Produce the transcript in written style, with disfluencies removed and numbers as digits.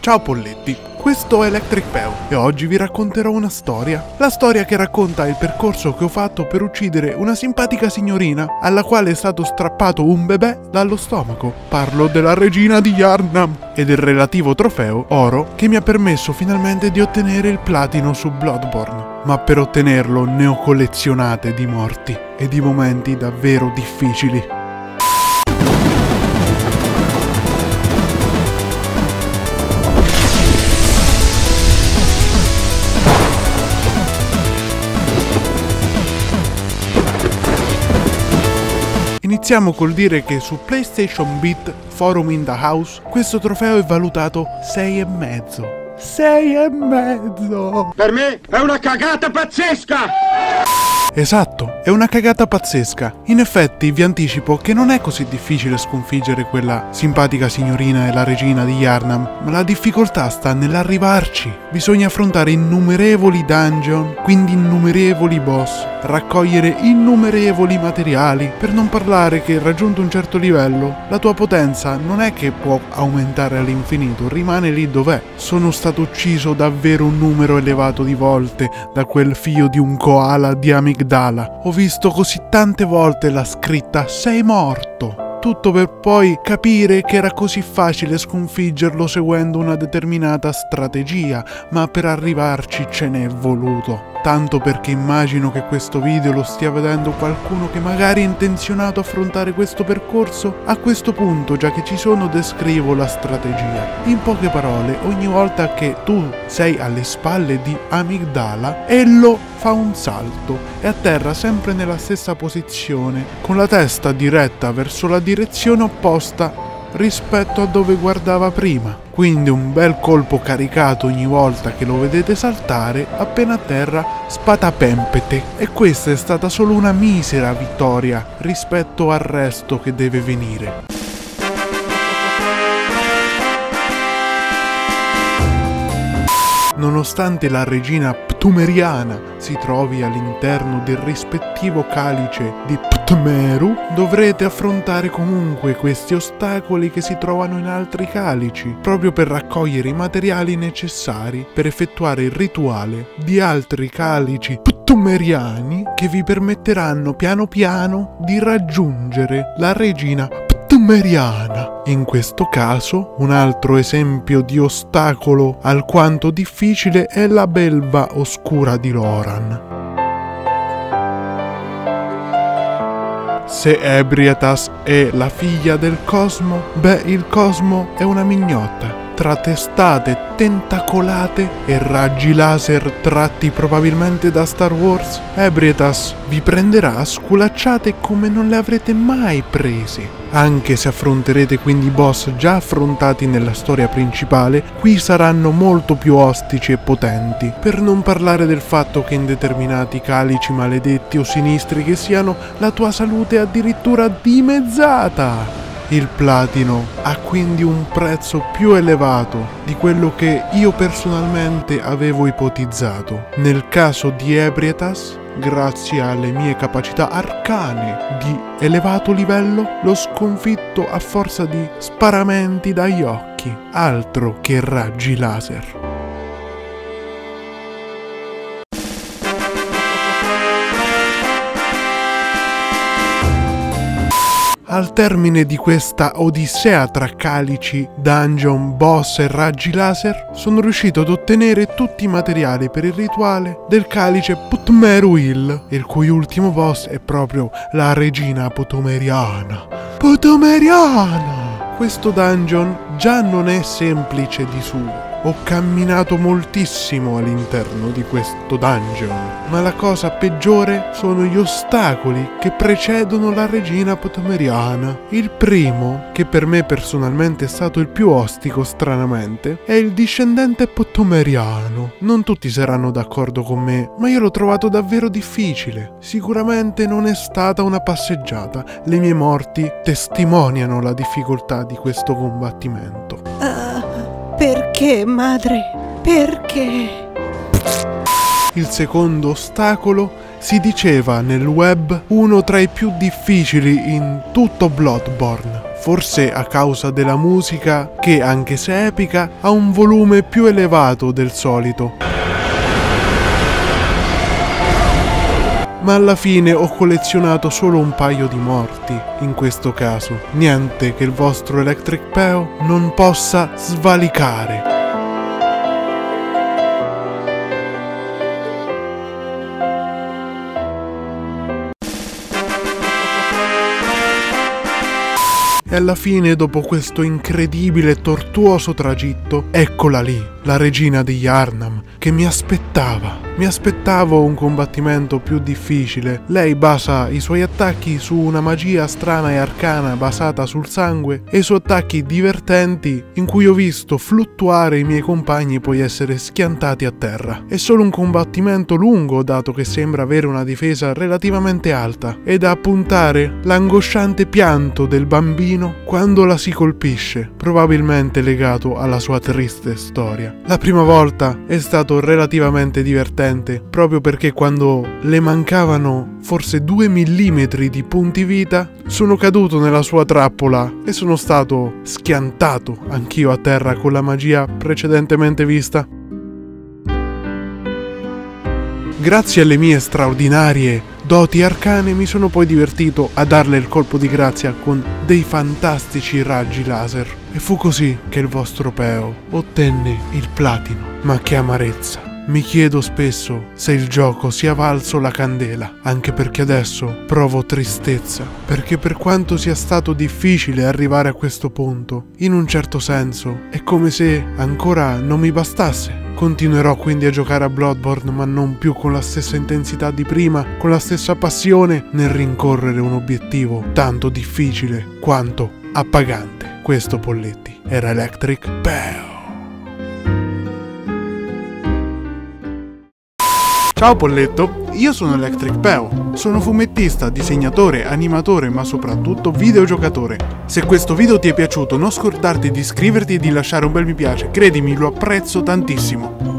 Ciao polletti, questo è Electric Peo e oggi vi racconterò una storia. La storia che racconta il percorso che ho fatto per uccidere una simpatica signorina alla quale è stato strappato un bebè dallo stomaco. Parlo della regina di Yharnam e del relativo trofeo oro che mi ha permesso finalmente di ottenere il platino su Bloodborne. Ma per ottenerlo ne ho collezionate di morti e di momenti davvero difficili. Iniziamo col dire che su PlayStation Beat Forum in the House questo trofeo è valutato 6,5. 6,5! Per me è una cagata pazzesca! Esatto, è una cagata pazzesca. In effetti vi anticipo che non è così difficile sconfiggere quella simpatica signorina e la regina di Yharnam, ma la difficoltà sta nell'arrivarci. Bisogna affrontare innumerevoli dungeon, quindi innumerevoli boss, raccogliere innumerevoli materiali, per non parlare che raggiunto un certo livello, la tua potenza non è che può aumentare all'infinito, rimane lì dov'è. Sono stato ucciso davvero un numero elevato di volte da quel figlio di un koala di Amygdala. Ho visto così tante volte la scritta "sei morto", tutto per poi capire che era così facile sconfiggerlo seguendo una determinata strategia, ma per arrivarci ce n'è voluto. Tanto perché immagino che questo video lo stia vedendo qualcuno che magari è intenzionato a affrontare questo percorso. A questo punto, già che ci sono, descrivo la strategia. In poche parole, ogni volta che tu sei alle spalle di Amygdala, Ello fa un salto e atterra sempre nella stessa posizione, con la testa diretta verso la direzione opposta rispetto a dove guardava prima. Quindi un bel colpo caricato ogni volta che lo vedete saltare, appena a terra spatapempete. E questa è stata solo una misera vittoria rispetto al resto che deve venire. Nonostante la regina ptumeriana si trovi all'interno del rispettivo calice di Ptmeru, dovrete affrontare comunque questi ostacoli che si trovano in altri calici, proprio per raccogliere i materiali necessari per effettuare il rituale di altri calici ptumeriani che vi permetteranno piano piano di raggiungere la regina ptumeriana. In questo caso, un altro esempio di ostacolo alquanto difficile è la belva oscura di Loran. Se Ebrietas è la figlia del Cosmo, beh, il Cosmo è una mignotta. Tra testate tentacolate e raggi laser tratti probabilmente da Star Wars, Ebrietas vi prenderà a sculacciate come non le avrete mai prese. Anche se affronterete quindi boss già affrontati nella storia principale, qui saranno molto più ostici e potenti, per non parlare del fatto che in determinati calici maledetti o sinistri che siano, la tua salute è addirittura dimezzata. Il platino ha quindi un prezzo più elevato di quello che io personalmente avevo ipotizzato. Nel caso di Ebrietas, grazie alle mie capacità arcane di elevato livello, l'ho sconfitto a forza di sparamenti dagli occhi, altro che raggi laser. Al termine di questa odissea tra calici, dungeon, boss e raggi laser, sono riuscito ad ottenere tutti i materiali per il rituale del calice Ptmeruil, il cui ultimo boss è proprio la regina ptumeriana. Ptumeriana! Questo dungeon già non è semplice di suo. Ho camminato moltissimo all'interno di questo dungeon, ma la cosa peggiore sono gli ostacoli che precedono la regina ptumeriana. Il primo, che per me personalmente è stato il più ostico stranamente, è il discendente ptumeriano. Non tutti saranno d'accordo con me, ma io l'ho trovato davvero difficile. Sicuramente non è stata una passeggiata. Le mie morti testimoniano la difficoltà di questo combattimento. Perché, madre? Perché? Il secondo ostacolo si diceva nel web uno tra i più difficili in tutto Bloodborne. forse a causa della musica che, anche se epica, ha un volume più elevato del solito. Ma alla fine ho collezionato solo un paio di morti, in questo caso. Niente che il vostro Electric Peo non possa svalicare. E alla fine, dopo questo incredibile e tortuoso tragitto, eccola lì, la regina di Yharnam, che mi aspettava. Mi aspettavo un combattimento più difficile. Lei basa i suoi attacchi su una magia strana e arcana basata sul sangue e su attacchi divertenti in cui ho visto fluttuare i miei compagni e poi essere schiantati a terra. È solo un combattimento lungo, dato che sembra avere una difesa relativamente alta, ed a puntare l'angosciante pianto del bambino quando la si colpisce, probabilmente legato alla sua triste storia. La prima volta è stato relativamente divertente, proprio perché quando le mancavano forse 2 millimetri di punti vita, sono caduto nella sua trappola e sono stato schiantato anch'io a terra con la magia precedentemente vista. Grazie alle mie straordinarie doti arcane mi sono poi divertito a darle il colpo di grazia con dei fantastici raggi laser. E fu così che il vostro Peo ottenne il platino. Ma che amarezza! Mi chiedo spesso se il gioco sia valso la candela, anche perché adesso provo tristezza, perché per quanto sia stato difficile arrivare a questo punto, in un certo senso è come se ancora non mi bastasse. Continuerò quindi a giocare a Bloodborne, ma non più con la stessa intensità di prima, con la stessa passione nel rincorrere un obiettivo tanto difficile quanto appagante. Questo, Polletti, era Electric Peo. Ciao Polletto, io sono Electric Peo, sono fumettista, disegnatore, animatore, ma soprattutto videogiocatore. Se questo video ti è piaciuto, non scordarti di iscriverti e di lasciare un bel mi piace, credimi, lo apprezzo tantissimo.